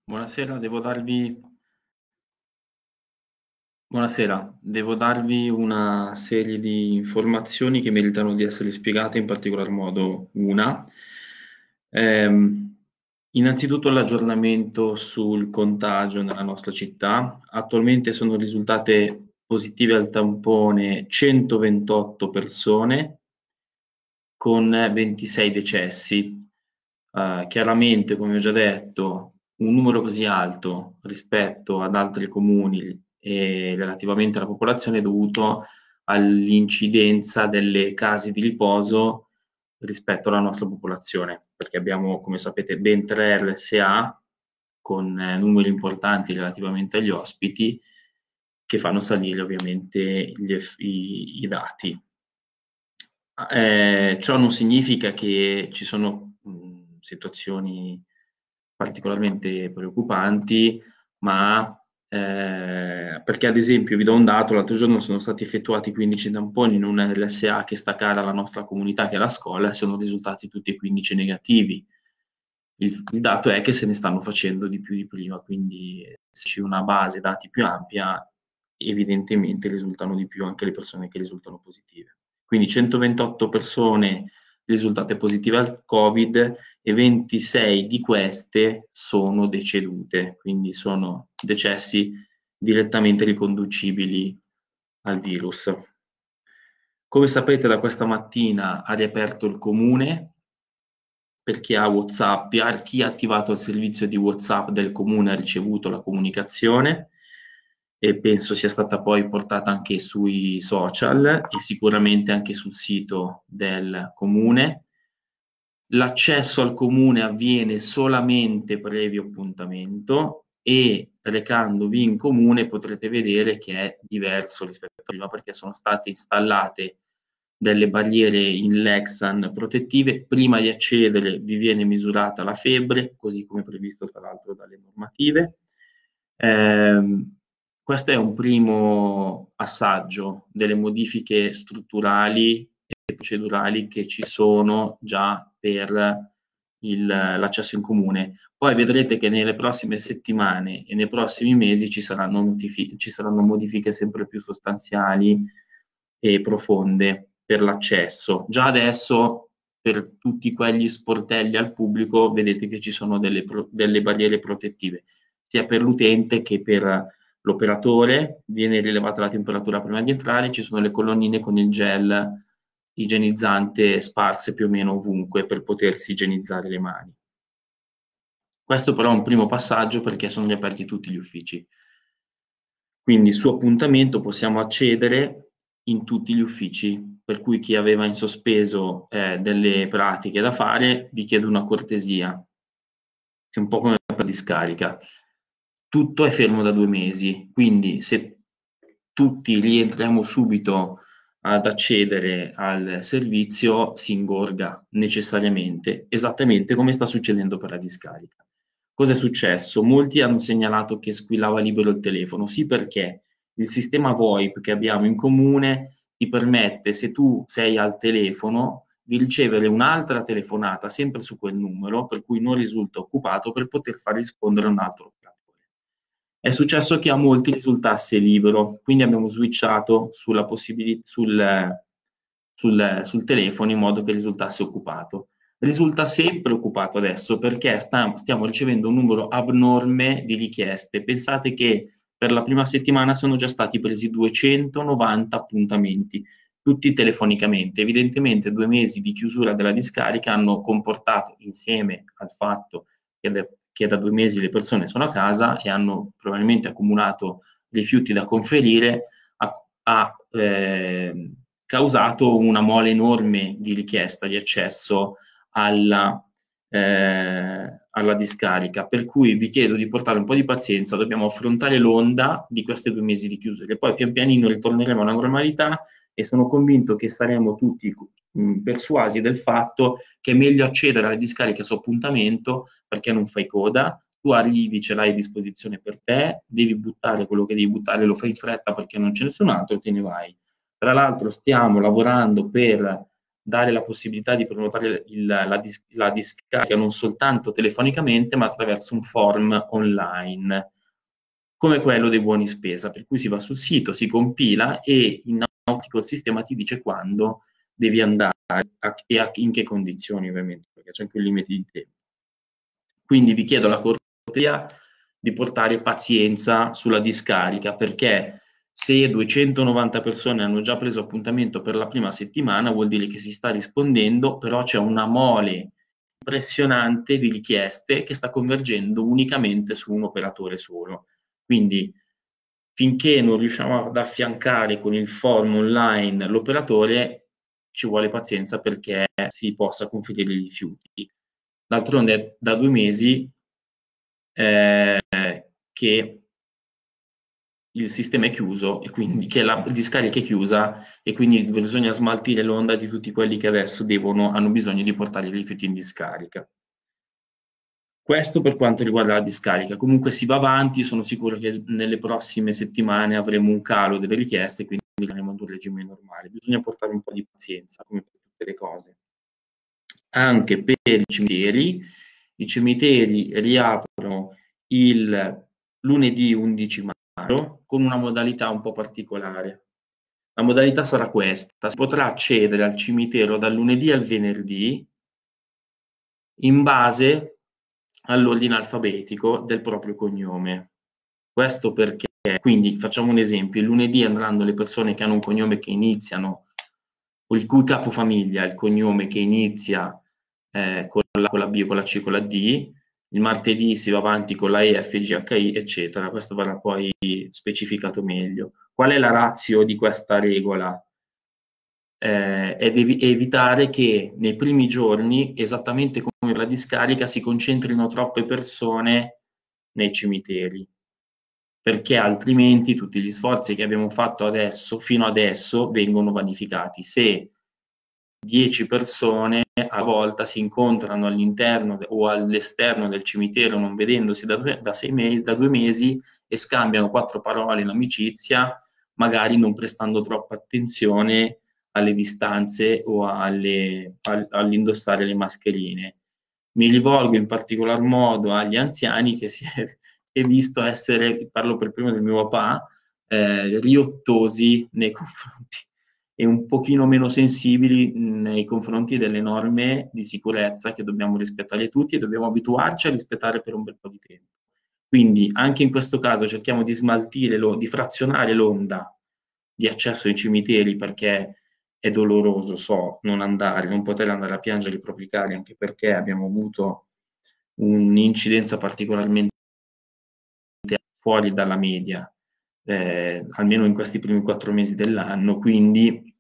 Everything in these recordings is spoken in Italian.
Buonasera, devo darvi una serie di informazioni che meritano di essere spiegate, in particolar modo una. Ehm, Innanzitutto l'aggiornamento sul contagio nella nostra città. Attualmente sono risultate positive al tampone 128 persone con 26 decessi. Chiaramente, come ho già detto, un numero così alto rispetto ad altri comuni e relativamente alla popolazione è dovuto all'incidenza delle case di riposo rispetto alla nostra popolazione, perché abbiamo, come sapete, ben 3 RSA con numeri importanti relativamente agli ospiti che fanno salire ovviamente i dati. Ciò non significa che ci sono situazioni particolarmente preoccupanti, ma perché ad esempio, vi do un dato, l'altro giorno sono stati effettuati 15 tamponi in una RSA che sta cara alla nostra comunità, che è la scuola, e sono risultati tutti e 15 negativi. Il dato è che se ne stanno facendo di più di prima, quindi se c'è una base dati più ampia, evidentemente risultano di più anche le persone che risultano positive. Quindi 128 persone risultate positive al Covid e 26 di queste sono decedute, quindi sono decessi direttamente riconducibili al virus. Come sapete, da questa mattina ha riaperto il comune per chi ha WhatsApp, chi ha attivato il servizio di WhatsApp del comune ha ricevuto la comunicazione e penso sia stata poi portata anche sui social e sicuramente anche sul sito del comune. L'accesso al comune avviene solamente previo appuntamento e recandovi in comune potrete vedere che è diverso rispetto a prima perché sono state installate delle barriere in Lexan protettive. Prima di accedere vi viene misurata la febbre, così come previsto tra l'altro dalle normative. Questo è un primo assaggio delle modifiche strutturali e procedurali che ci sono già per l'accesso in comune. Poi vedrete che nelle prossime settimane e nei prossimi mesi ci saranno modifiche sempre più sostanziali e profonde per l'accesso. Già adesso per tutti quegli sportelli al pubblico vedete che ci sono delle barriere protettive, sia per l'utente che per l'operatore. Viene rilevata la temperatura prima di entrare, ci sono le colonnine con il gel igienizzante sparse più o meno ovunque per potersi igienizzare le mani. Questo però è un primo passaggio perché sono riaperti tutti gli uffici. Quindi su appuntamento possiamo accedere in tutti gli uffici, per cui chi aveva in sospeso delle pratiche da fare vi chiedo una cortesia, è un po' come per discarica. Tutto è fermo da 2 mesi, quindi se tutti rientriamo subito ad accedere al servizio si ingorga necessariamente, esattamente come sta succedendo per la discarica. Cosa è successo? Molti hanno segnalato che squillava libero il telefono, sì, perché il sistema VoIP che abbiamo in comune ti permette, se tu sei al telefono, di ricevere un'altra telefonata sempre su quel numero, per cui non risulta occupato, per poter far rispondere un altro operatore. È successo che a molti risultasse libero, quindi abbiamo switchato sul telefono in modo che risultasse occupato. Risulta sempre occupato adesso perché stiamo ricevendo un numero abnorme di richieste. Pensate che per la prima settimana sono già stati presi 290 appuntamenti, tutti telefonicamente. Evidentemente 2 mesi di chiusura della discarica hanno comportato, insieme al fatto che da 2 mesi le persone sono a casa e hanno probabilmente accumulato rifiuti da conferire, ha causato una mole enorme di richiesta di accesso alla discarica, per cui vi chiedo di portare un po' di pazienza, dobbiamo affrontare l'onda di questi 2 mesi di chiusura e poi pian pianino ritorneremo alla normalità e sono convinto che saremo tutti persuasi del fatto che è meglio accedere alle discariche su appuntamento perché non fai coda, tu arrivi, ce l'hai a disposizione per te, devi buttare quello che devi buttare, lo fai in fretta perché non c'è nessun altro e te ne vai. Tra l'altro stiamo lavorando per dare la possibilità di prenotare la discarica non soltanto telefonicamente, ma attraverso un form online, come quello dei buoni spesa, per cui si va sul sito, si compila e in automatico il sistema ti dice quando devi andare e in che condizioni, ovviamente, perché c'è anche un limite di tempo. Quindi vi chiedo la cortesia di portare pazienza sulla discarica, perché se 290 persone hanno già preso appuntamento per la prima settimana, vuol dire che si sta rispondendo, però c'è una mole impressionante di richieste che sta convergendo unicamente su un operatore solo. Quindi finché non riusciamo ad affiancare con il form online l'operatore, ci vuole pazienza perché si possa conferire i rifiuti. D'altronde da 2 mesi che il sistema è chiuso e quindi che la discarica è chiusa e quindi bisogna smaltire l'onda di tutti quelli che adesso hanno bisogno di portare i rifiuti in discarica. Questo per quanto riguarda la discarica. Comunque si va avanti, sono sicuro che nelle prossime settimane avremo un calo delle richieste, quindi andremo ad un regime normale. Bisogna portare un po' di pazienza, come per tutte le cose. Anche per i cimiteri riaprono il lunedì 11 maggio con una modalità un po' particolare. La modalità sarà questa: si potrà accedere al cimitero dal lunedì al venerdì in base all'ordine alfabetico del proprio cognome. Questo perché, quindi facciamo un esempio, il lunedì andranno le persone che hanno un cognome che iniziano, o il cui capofamiglia, il cognome che inizia con la B, con la C, con la D, il martedì si va avanti con la E, F, G, H, I, eccetera. Questo verrà poi specificato meglio. Qual è la ratio di questa regola? È evitare che nei primi giorni, esattamente come la discarica, si concentrino troppe persone nei cimiteri, perché altrimenti tutti gli sforzi che abbiamo fatto adesso, fino adesso, vengono vanificati. Se 10 persone a volta si incontrano all'interno o all'esterno del cimitero non vedendosi da 2 mesi e scambiano 4 parole in amicizia, magari non prestando troppa attenzione alle distanze o all'indossare le mascherine. Mi rivolgo in particolar modo agli anziani che si è visto essere, parlo per primo del mio papà, riottosi nei confronti e un pochino meno sensibili nei confronti delle norme di sicurezza che dobbiamo rispettare tutti e dobbiamo abituarci a rispettare per un bel po' di tempo. Quindi anche in questo caso cerchiamo di smaltire, di frazionare l'onda di accesso ai cimiteri, perché è doloroso, non poter andare a piangere i propri cari, anche perché abbiamo avuto un'incidenza particolarmente fuori dalla media, almeno in questi primi 4 mesi dell'anno, quindi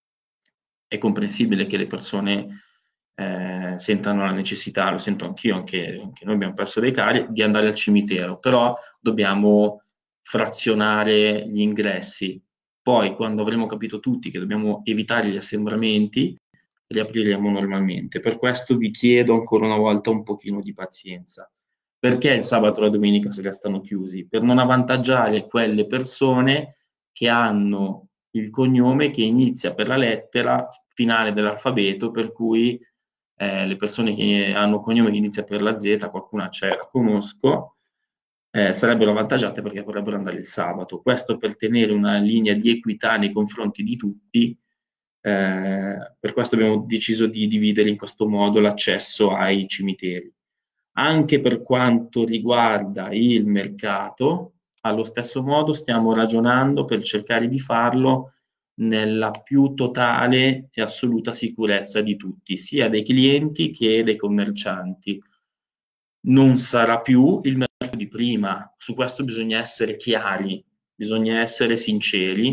è comprensibile che le persone sentano la necessità, lo sento anch'io, anche noi abbiamo perso dei cari, di andare al cimitero, però dobbiamo frazionare gli ingressi. Poi, quando avremo capito tutti che dobbiamo evitare gli assembramenti, riapriremo normalmente. Per questo vi chiedo ancora una volta un pochino di pazienza. Perché il sabato e la domenica si restano chiusi? Per non avvantaggiare quelle persone che hanno il cognome che inizia per la lettera finale dell'alfabeto, per cui le persone che hanno cognome che inizia per la Z, qualcuna c'è, la conosco, sarebbero avvantaggiate perché vorrebbero andare il sabato. Questo per tenere una linea di equità nei confronti di tutti, per questo abbiamo deciso di dividere in questo modo l'accesso ai cimiteri. Anche per quanto riguarda il mercato, allo stesso modo stiamo ragionando per cercare di farlo nella più totale e assoluta sicurezza di tutti, sia dei clienti che dei commercianti. Non sarà più il mercato di prima, su questo bisogna essere chiari, bisogna essere sinceri.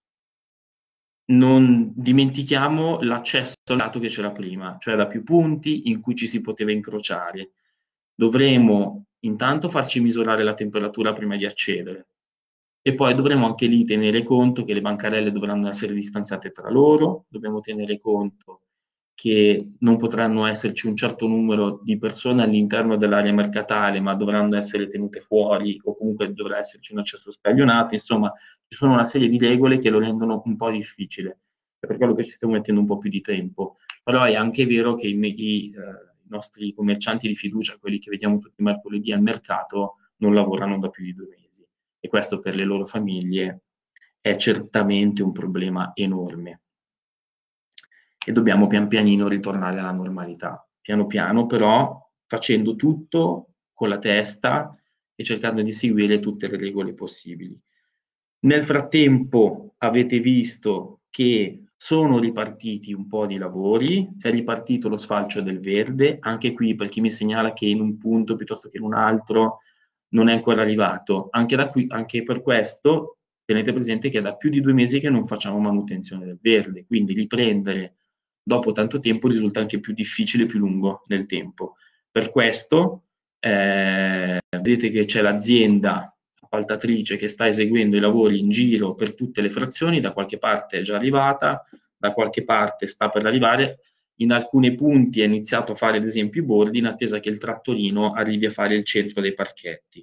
Non dimentichiamo l'accesso al dato che c'era prima, cioè da più punti in cui ci si poteva incrociare. Dovremo intanto farci misurare la temperatura prima di accedere e poi dovremo anche lì tenere conto che le bancarelle dovranno essere distanziate tra loro, dobbiamo tenere conto che non potranno esserci un certo numero di persone all'interno dell'area mercatale, ma dovranno essere tenute fuori o comunque dovrà esserci un accesso scaglionato, insomma ci sono una serie di regole che lo rendono un po' difficile. è per quello che ci stiamo mettendo un po' più di tempo. Però è anche vero che i nostri commercianti di fiducia, quelli che vediamo tutti i mercoledì al mercato, non lavorano da più di 2 mesi. E questo per le loro famiglie è certamente un problema enorme. E dobbiamo pian pianino ritornare alla normalità. Piano piano, però, facendo tutto con la testa e cercando di seguire tutte le regole possibili. Nel frattempo avete visto che sono ripartiti un po' di lavori, è ripartito lo sfalcio del verde, anche qui per chi mi segnala che in un punto piuttosto che in un altro non è ancora arrivato, anche per questo tenete presente che è da più di 2 mesi che non facciamo manutenzione del verde, quindi riprendere dopo tanto tempo risulta anche più difficile e più lungo nel tempo. Per questo vedete che c'è l'azienda appaltatrice che sta eseguendo i lavori in giro per tutte le frazioni, da qualche parte è già arrivata, da qualche parte sta per arrivare, in alcuni punti è iniziato a fare ad esempio i bordi in attesa che il trattorino arrivi a fare il centro dei parchetti.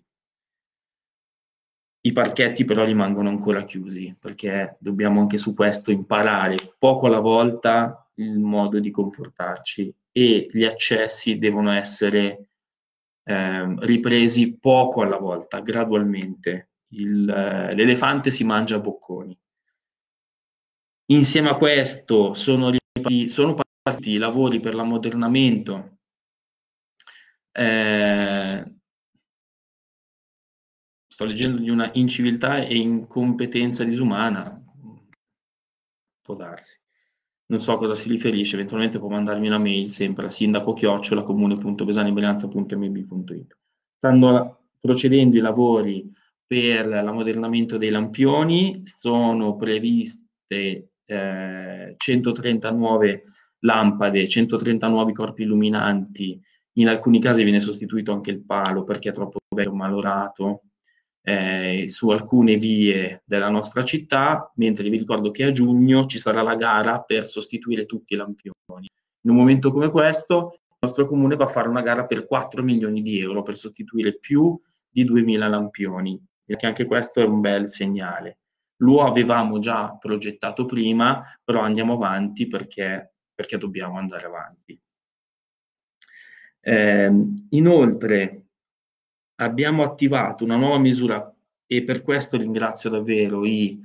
I parchetti però rimangono ancora chiusi, perché dobbiamo anche su questo imparare poco alla volta il modo di comportarci e gli accessi devono essere ripresi poco alla volta, gradualmente. L'elefante si mangia a bocconi. Insieme a questo sono partiti i lavori per l'ammodernamento sto leggendo di una inciviltà e incompetenza disumana, può darsi. Non so a cosa si riferisce, eventualmente può mandarmi una mail sempre a sindaco@comune.besanibrianza.mb.it. Stanno procedendo i lavori per l'ammodernamento dei lampioni, sono previste 130 nuove lampade, 130 nuovi corpi illuminanti, in alcuni casi viene sostituito anche il palo perché è troppo vecchio, malorato, su alcune vie della nostra città, mentre vi ricordo che a giugno ci sarà la gara per sostituire tutti i lampioni. In un momento come questo, il nostro comune va a fare una gara per 4 milioni di euro per sostituire più di 2000 lampioni, perché anche questo è un bel segnale. Lo avevamo già progettato prima, però andiamo avanti perché dobbiamo andare avanti. Inoltre, abbiamo attivato una nuova misura e per questo ringrazio davvero i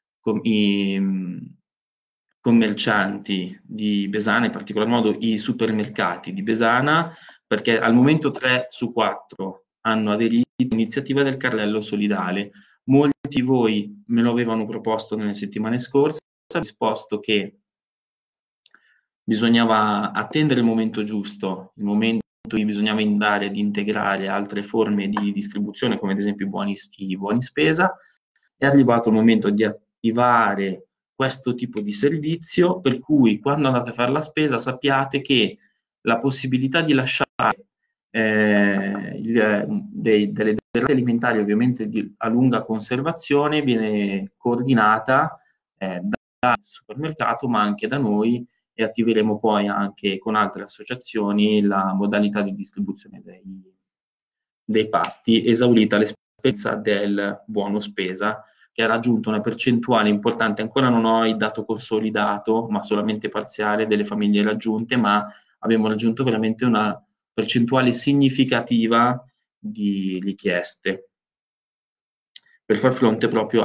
commercianti di Besana, in particolar modo i supermercati di Besana, perché al momento 3 su 4 hanno aderito all'iniziativa del carrello solidale. Molti di voi me lo avevano proposto nelle settimane scorse, ho risposto che bisognava attendere il momento giusto, il momento in cui bisognava andare ad integrare altre forme di distribuzione, come ad esempio i buoni spesa. È arrivato il momento di attivare questo tipo di servizio, per cui quando andate a fare la spesa sappiate che la possibilità di lasciare delle derrate alimentari ovviamente a lunga conservazione viene coordinata dal supermercato ma anche da noi, e attiveremo poi anche con altre associazioni la modalità di distribuzione dei pasti, esaurita l'esperienza del buono spesa, che ha raggiunto una percentuale importante. Ancora non ho il dato consolidato, ma solamente parziale, delle famiglie raggiunte, ma abbiamo raggiunto veramente una percentuale significativa di richieste per far fronte proprio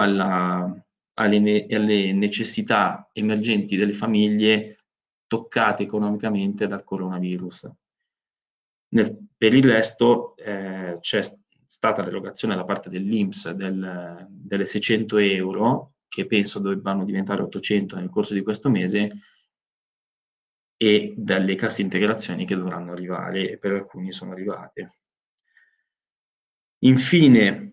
alle necessità emergenti delle famiglie toccate economicamente dal coronavirus. Per il resto c'è stata l'erogazione da parte dell'INPS delle 600 euro, che penso debbano diventare 800 nel corso di questo mese, e dalle casse integrazioni che dovranno arrivare, e per alcuni sono arrivate. Infine,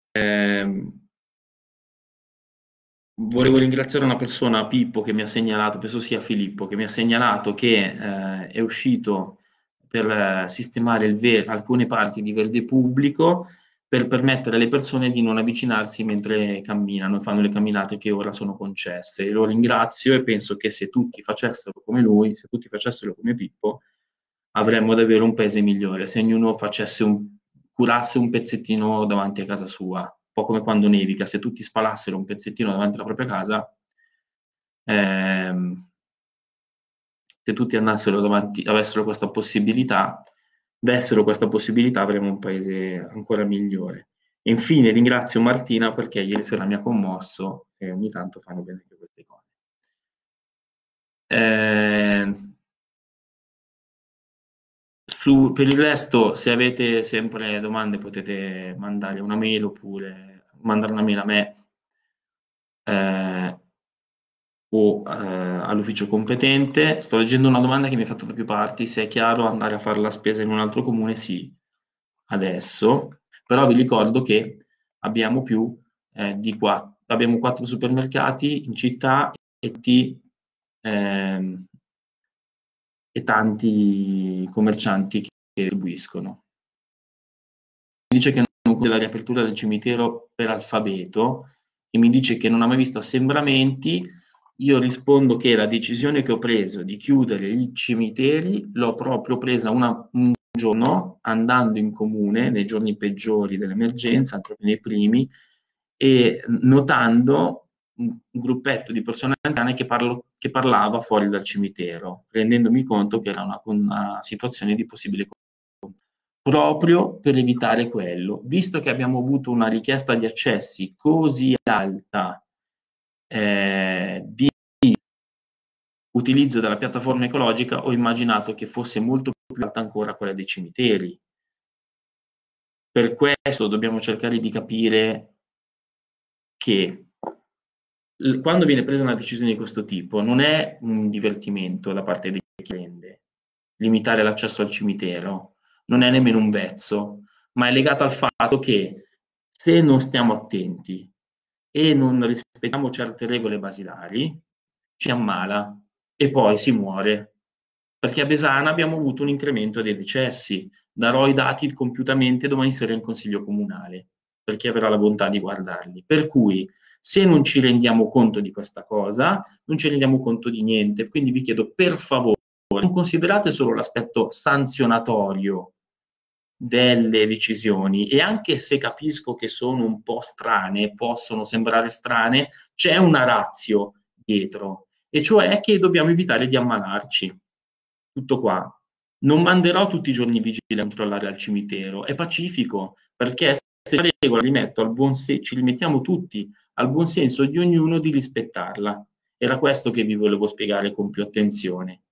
volevo ringraziare una persona, Pippo, che mi ha segnalato, penso sia Filippo, che mi ha segnalato che è uscito per sistemare alcune parti di verde pubblico per permettere alle persone di non avvicinarsi mentre camminano e fanno le camminate che ora sono concesse. Lo ringrazio e penso che se tutti facessero come lui, se tutti facessero come Pippo, avremmo davvero un paese migliore, se ognuno curasse un pezzettino davanti a casa sua, un po' come quando nevica, se tutti spalassero un pezzettino davanti alla propria casa, se tutti andassero davanti, avessero questa possibilità, dessero questa possibilità, avremmo un paese ancora migliore. E infine ringrazio Martina perché ieri sera mi ha commosso e ogni tanto fanno bene anche queste cose. Per il resto, se avete sempre domande, potete mandare una mail oppure mandare una mail a me o all'ufficio competente. Sto leggendo una domanda che mi ha fatto da più parti: se è chiaro andare a fare la spesa in un altro comune? Sì, adesso, però vi ricordo che abbiamo più abbiamo 4 supermercati in città e tanti commercianti che distribuiscono. Mi dice che non della riapertura del cimitero per alfabeto e mi dice che non ha mai visto assembramenti. Io rispondo che la decisione che ho preso di chiudere i cimiteri l'ho proprio presa un giorno andando in comune nei giorni peggiori dell'emergenza, proprio nei primi, e notando un gruppetto di persone anziane che parlava fuori dal cimitero, rendendomi conto che era una situazione di possibile proprio per evitare quello. Visto che abbiamo avuto una richiesta di accessi così alta di utilizzo della piattaforma ecologica, ho immaginato che fosse molto più alta ancora quella dei cimiteri. Per questo dobbiamo cercare di capire che quando viene presa una decisione di questo tipo non è un divertimento da parte di chi vende, limitare l'accesso al cimitero, non è nemmeno un vezzo, ma è legato al fatto che se non stiamo attenti e non rispettiamo certe regole basilari, ci ammala e poi si muore. Perché a Besana abbiamo avuto un incremento dei decessi. Darò i dati compiutamente domani sera in Consiglio Comunale, per chi avrà la bontà di guardarli. Per cui, se non ci rendiamo conto di questa cosa, non ci rendiamo conto di niente. Quindi vi chiedo, per favore, non considerate solo l'aspetto sanzionatorio delle decisioni, e anche se capisco che sono un po' strane, possono sembrare strane, c'è una ratio dietro, e cioè che dobbiamo evitare di ammalarci. Tutto qua. Non manderò tutti i giorni i vigili a controllare al cimitero, è pacifico, perché se la regola ci rimettiamo tutti al buon senso di ognuno di rispettarla. Era questo che vi volevo spiegare con più attenzione.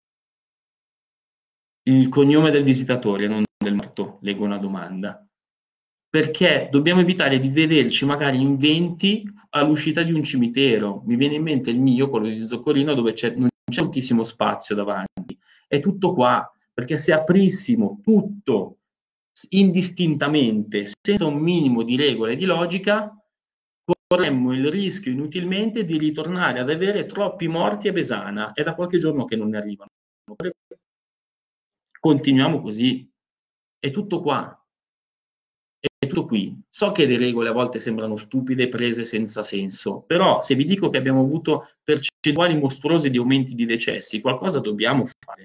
Il cognome del visitatore, non del morto, leggo una domanda. Perché dobbiamo evitare di vederci magari in 20 all'uscita di un cimitero. Mi viene in mente il mio, quello di Zoccolino, dove non c'è moltissimo spazio davanti. È tutto qua, perché se aprissimo tutto indistintamente, senza un minimo di regole e di logica, corremmo il rischio inutilmente di ritornare ad avere troppi morti a Besana. È da qualche giorno che non ne arrivano. Continuiamo così. È tutto qua. È tutto qui. So che le regole a volte sembrano stupide, prese senza senso, però se vi dico che abbiamo avuto percentuali mostruose di aumenti di decessi, qualcosa dobbiamo fare.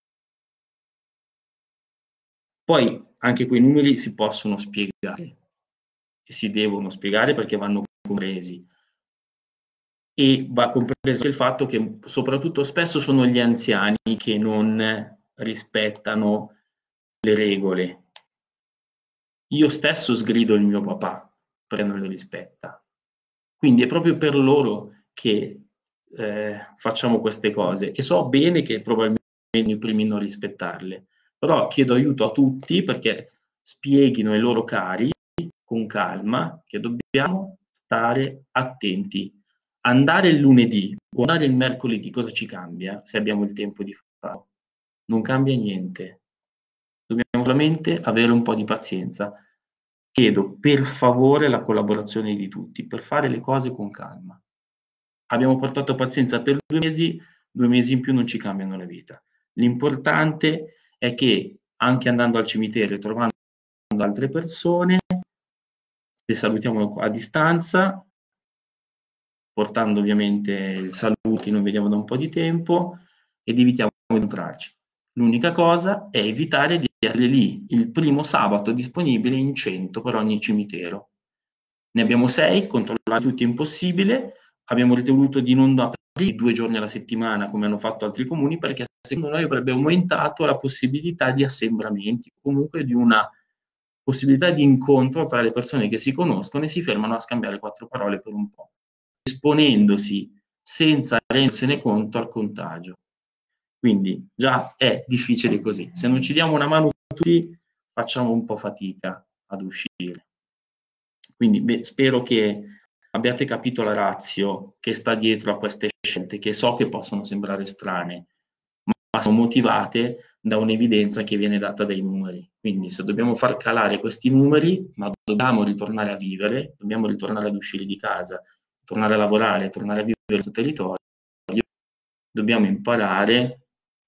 Poi anche quei numeri si possono spiegare e si devono spiegare perché vanno compresi. E va compreso il fatto che soprattutto spesso sono gli anziani che non rispettano le regole. Io stesso sgrido il mio papà perché non le rispetta. Quindi è proprio per loro che facciamo queste cose, e so bene che probabilmente i primi non rispettarle, però chiedo aiuto a tutti perché spieghino ai loro cari con calma che dobbiamo stare attenti. Andare il lunedì o andare il mercoledì cosa ci cambia se abbiamo il tempo di farlo? Non cambia niente. Dobbiamo solamente avere un po' di pazienza. Chiedo per favore la collaborazione di tutti per fare le cose con calma. Abbiamo portato pazienza per 2 mesi in più non ci cambiano la vita. L'importante è che anche andando al cimitero e trovando altre persone, le salutiamo a distanza, portando ovviamente il saluto che non vediamo da un po' di tempo, ed evitiamo di incontrarci. L'unica cosa è evitare di essere lì il primo sabato disponibile in 100 per ogni cimitero. Ne abbiamo 6, controllare tutti è impossibile, abbiamo ritenuto di non 2 giorni alla settimana come hanno fatto altri comuni, perché secondo noi avrebbe aumentato la possibilità di assembramenti, comunque di una possibilità di incontro tra le persone che si conoscono e si fermano a scambiare 4 parole per un po', esponendosi senza rendersene conto al contagio. Quindi già è difficile così. Se non ci diamo una mano tutti, facciamo un po' fatica ad uscire. Quindi spero che abbiate capito la ratio che sta dietro a queste scelte, che so che possono sembrare strane, ma sono motivate da un'evidenza che viene data dai numeri. Quindi se dobbiamo far calare questi numeri, ma dobbiamo ritornare a vivere, dobbiamo ritornare ad uscire di casa, tornare a lavorare, tornare a vivere sul territorio, dobbiamo imparare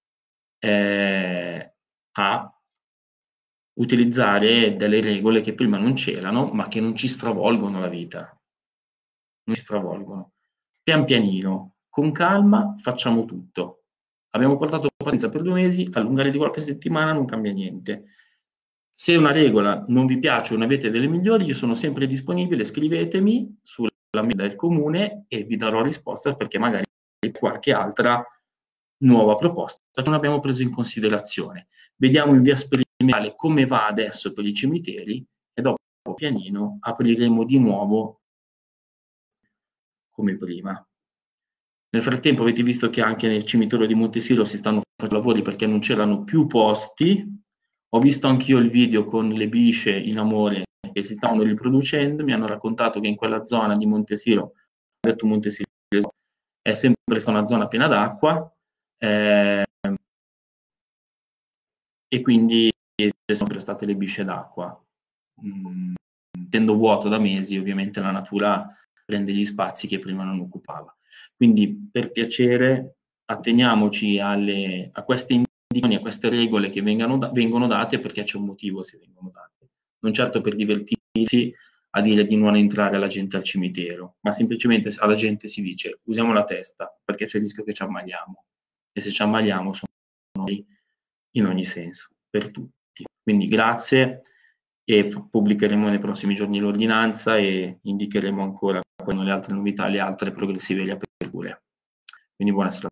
a utilizzare delle regole che prima non c'erano, ma che non ci stravolgono la vita. Non ci stravolgono. Pian pianino, con calma, facciamo tutto. Abbiamo portato pazienza per 2 mesi, allungare di qualche settimana non cambia niente. Se una regola non vi piace o ne avete delle migliori, io sono sempre disponibile, scrivetemi sulla mail del comune e vi darò risposta, perché magari qualche altra nuova proposta che non abbiamo preso in considerazione. Vediamo in via sperimentale come va adesso per i cimiteri e dopo pianino apriremo di nuovo come prima. Nel frattempo avete visto che anche nel cimitero di Montesiro si stanno facendo lavori perché non c'erano più posti. Ho visto anch'io il video con le bisce in amore che si stavano riproducendo, mi hanno raccontato che in quella zona di Montesiro, ho detto Montesiro, è sempre stata una zona piena d'acqua, e quindi ci sono sempre state le bisce d'acqua. Essendo vuoto da mesi, ovviamente la natura prende gli spazi che prima non occupava. Quindi, per piacere, atteniamoci a queste indicazioni, a queste regole che vengono date, perché c'è un motivo se vengono date. Non certo per divertirsi a dire di non entrare la gente al cimitero, ma semplicemente alla gente si dice usiamo la testa, perché c'è il rischio che ci ammaliamo. E se ci ammaliamo sono noi in ogni senso, per tutti. Quindi grazie, e pubblicheremo nei prossimi giorni l'ordinanza e indicheremo ancora quali sono le altre novità, le altre progressive riaperture. Quindi buona serata.